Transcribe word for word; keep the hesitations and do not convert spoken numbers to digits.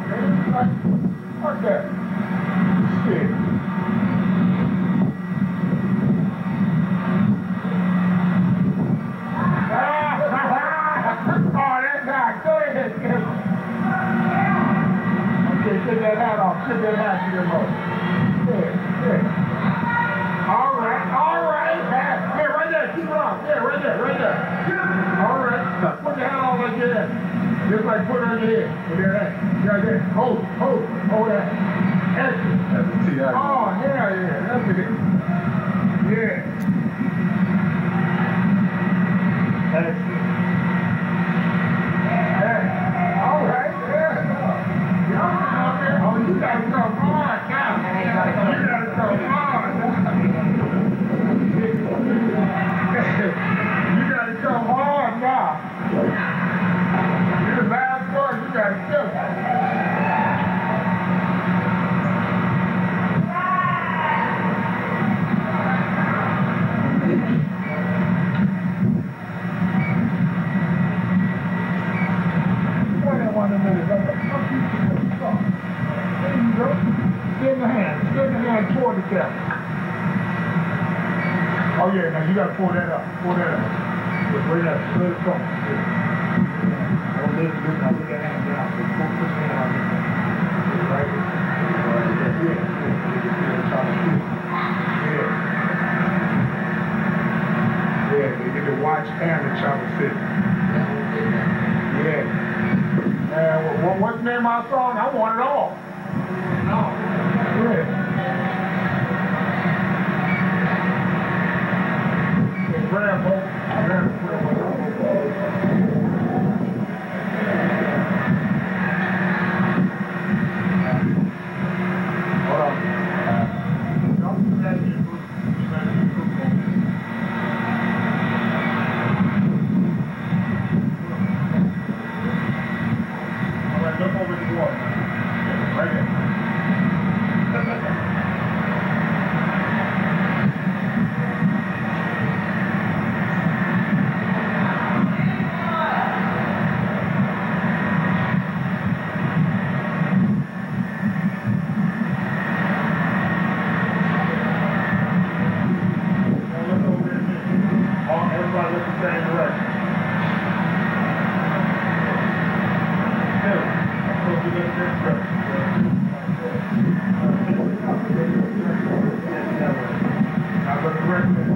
What's that? Shit. Take that hat off. Take that hat to your mouth. There, there. All right, all right. Yeah, right there. Keep it on. Yeah, right there, right there. All right. Put your hat on like that. Just like put it on your head. Put your hat. Right there. Hold, hold, hold that. Excellent. That's a T I. Oh, yeah, yeah. That's it. Yeah. Excellent. Yeah. All right. Yeah. Oh, you gotta come hard now. You gotta come hard. You gotta come hard now. You're the last one, you gotta kill it. One minute, There you go. Extend the hand. Extend the hand toward the camera. Oh yeah, now you gotta pull that up. Pull that up. Bring that straight from. Don't let it look now. Put that hand down. Just pull this hand out there. Right here. Yeah. Yeah. Yeah, they get to watch and the child sit. Yeah. Uh, what, what's the name of my song? I want it all. No. Yeah. Hey, Rambo. Rambo. Hold on. Don't do that again, Bruce. Look over the wall. Right there. Look over there. Everybody look the same direction. I look correct.